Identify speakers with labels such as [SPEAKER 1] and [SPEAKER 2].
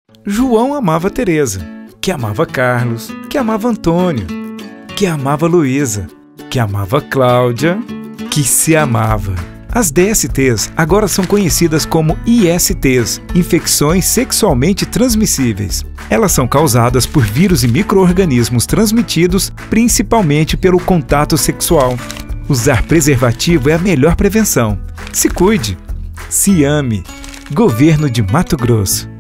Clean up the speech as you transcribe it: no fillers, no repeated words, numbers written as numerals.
[SPEAKER 1] João amava Teresa, que amava Carlos, que amava Antônio, que amava Luísa, que amava Cláudia, que se amava. As DSTs agora são conhecidas como ISTs, infecções sexualmente transmissíveis. Elas são causadas por vírus e micro-organismos transmitidos principalmente pelo contato sexual. Usar preservativo é a melhor prevenção. Se cuide, se ame. Governo de Mato Grosso.